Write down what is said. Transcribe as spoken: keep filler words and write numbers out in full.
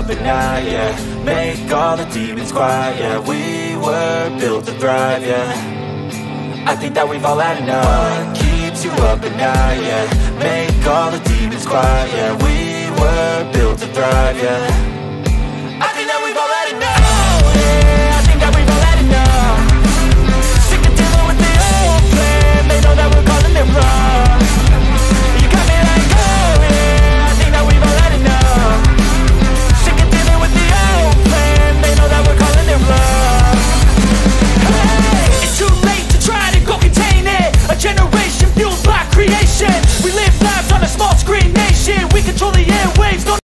up at night, yeah. Make all the demons quiet, yeah. We were built to thrive, yeah. I think that we've all had enough. What keeps you up at night, yeah. Make all the demons quiet, yeah. We were built to thrive, yeah.